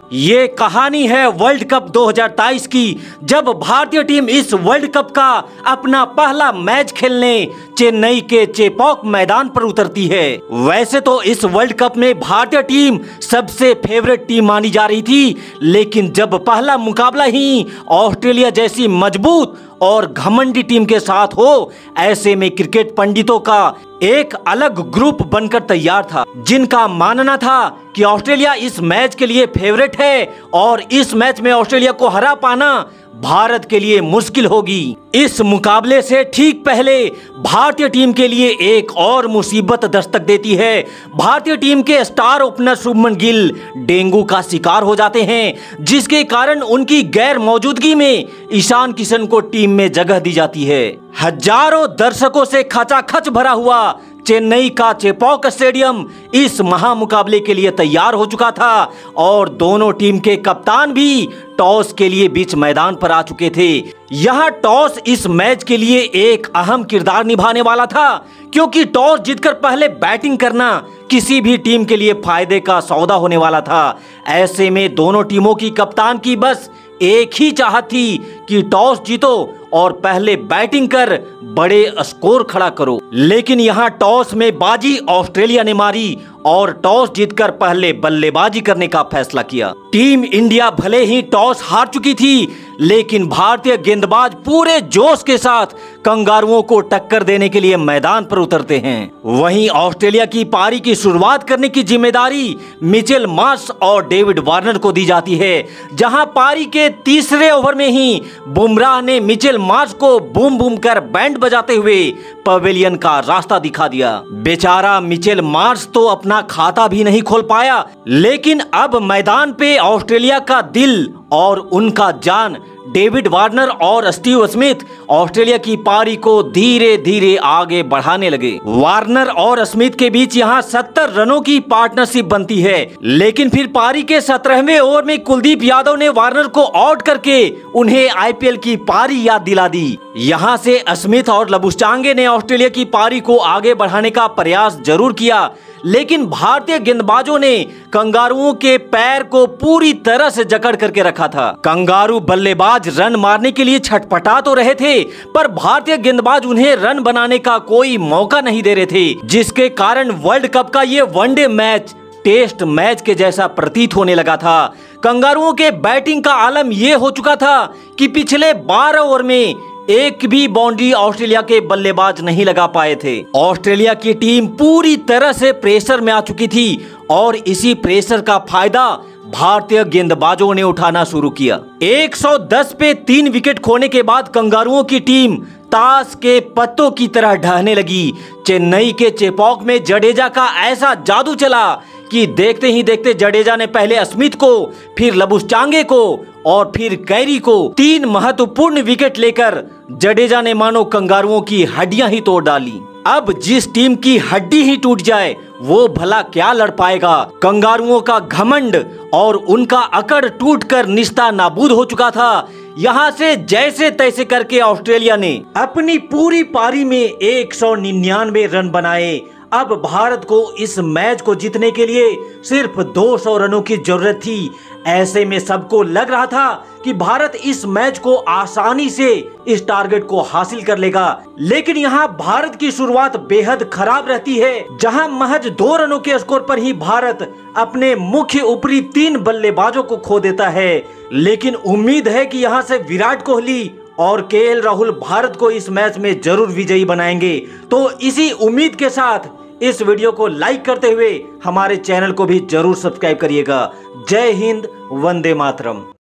ये कहानी है वर्ल्ड कप 2023 की, जब भारतीय टीम इस वर्ल्ड कप का अपना पहला मैच खेलने चेन्नई के चेपॉक मैदान पर उतरती है। वैसे तो इस वर्ल्ड कप में भारतीय टीम सबसे फेवरेट टीम मानी जा रही थी, लेकिन जब पहला मुकाबला ही ऑस्ट्रेलिया जैसी मजबूत और घमंडी टीम के साथ हो, ऐसे में क्रिकेट पंडितों का एक अलग ग्रुप बनकर तैयार था, जिनका मानना था कि ऑस्ट्रेलिया इस मैच के लिए फेवरेट है और इस मैच में ऑस्ट्रेलिया को हरा पाना भारत के लिए मुश्किल होगी। इस मुकाबले से ठीक पहले भारतीय टीम के लिए एक और मुसीबत दस्तक देती है। भारतीय टीम के star opener Shubman Gill dengue का शिकार हो जाते हैं, जिसके कारण उनकी गैर मौजूदगी में ईशान किशन को टीम में जगह दी जाती है। हजारों दर्शकों से खचाखच भरा हुआ चेन्नई का चेपॉक स्टेडियम इस महामुकाबले के लिए तैयार हो चुका था और दोनों टीम के कप्तान भी टॉस के लिए बीच मैदान पर आ चुके थे। यह टॉस इस मैच के लिए एक अहम किरदार निभाने वाला था, क्योंकि टॉस जीतकर पहले बैटिंग करना किसी भी टीम के लिए फायदे का सौदा होने वाला था। ऐसे में दोनों टीमों की कप्तान की बस एक ही चाहत थी कि टॉस जीतो और पहले बैटिंग कर बड़े स्कोर खड़ा करो। लेकिन यहाँ टॉस में बाजी ऑस्ट्रेलिया ने मारी और टॉस जीतकर पहले बल्लेबाजी करने का फैसला किया। टीम इंडिया भले ही टॉस हार चुकी थी, लेकिन भारतीय गेंदबाज पूरे जोश के साथ कंगारुओं को टक्कर देने के लिए मैदान पर उतरते हैं। वहीं ऑस्ट्रेलिया की पारी की शुरुआत करने की जिम्मेदारी मिचेल मार्श और डेविड वार्नर को दी जाती है, जहां पारी के तीसरे ओवर में ही बुमराह ने मिचेल मार्श को बूम बूम कर बैंड बजाते हुए पवेलियन का रास्ता दिखा दिया। बेचारा मिचेल मार्श तो अपना खाता भी नहीं खोल पाया, लेकिन अब मैदान पे ऑस्ट्रेलिया का दिल और उनका जान डेविड वार्नर और स्टीव स्मिथ ऑस्ट्रेलिया की पारी को धीरे धीरे आगे बढ़ाने लगे। वार्नर और स्मिथ के बीच यहाँ 70 रनों की पार्टनरशिप बनती है, लेकिन फिर पारी के 17वें ओवर में कुलदीप यादव ने वार्नर को आउट करके उन्हें आईपीएल की पारी याद दिला दी। यहाँ से स्मिथ और लबुस्चांगे ने ऑस्ट्रेलिया की पारी को आगे बढ़ाने का प्रयास जरूर किया, लेकिन भारतीय गेंदबाजों ने कंगारुओं के पैर को पूरी तरह से जकड़ करके रखा था। कंगारू बल्लेबाज रन मारने के लिए छटपटा तो रहे थे, पर भारतीय गेंदबाज उन्हें रन बनाने का कोई मौका नहीं दे रहे थे, जिसके कारण वर्ल्ड कप का ये वनडे मैच टेस्ट मैच के जैसा प्रतीत होने लगा था। कंगारुओं के बैटिंग का आलम ये हो चुका था कि पिछले 12 ओवर में एक भी बाउंड्री ऑस्ट्रेलिया के बल्लेबाज नहीं लगा पाए थे। ऑस्ट्रेलिया की टीम पूरी तरह से प्रेशर में आ चुकी थी और इसी प्रेशर का फायदा भारतीय गेंदबाजों ने उठाना शुरू किया। 110 पे 3 विकेट खोने के बाद कंगारुओं की टीम ताश के पत्तों की तरह ढहने लगी। चेन्नई के चेपॉक में जडेजा का ऐसा जादू चला कि देखते ही देखते जडेजा ने पहले स्मिथ को, फिर लबुस्चांगे को और फिर कैरी को 3 महत्वपूर्ण विकेट लेकर जडेजा ने मानो कंगारुओं की हड्डियां ही तोड़ डाली। अब जिस टीम की हड्डी ही टूट जाए वो भला क्या लड़ पाएगा। कंगारुओं का घमंड और उनका अकड़ टूटकर निस्ता नाबूद हो चुका था। यहाँ से जैसे तैसे करके ऑस्ट्रेलिया ने अपनी पूरी पारी में 199 रन बनाए। अब भारत को इस मैच को जीतने के लिए सिर्फ 200 रनों की जरूरत थी। ऐसे में सबको लग रहा था कि भारत इस मैच को आसानी से इस टारगेट को हासिल कर लेगा, लेकिन यहाँ भारत की शुरुआत बेहद खराब रहती है, जहाँ महज 2 रनों के स्कोर पर ही भारत अपने मुख्य ऊपरी 3 बल्लेबाजों को खो देता है। लेकिन उम्मीद है कि यहाँ से विराट कोहली और केएल राहुल भारत को इस मैच में जरूर विजयी बनाएंगे। तो इसी उम्मीद के साथ इस वीडियो को लाइक करते हुए हमारे चैनल को भी जरूर सब्सक्राइब करिएगा। जय हिंद, वंदे मातरम।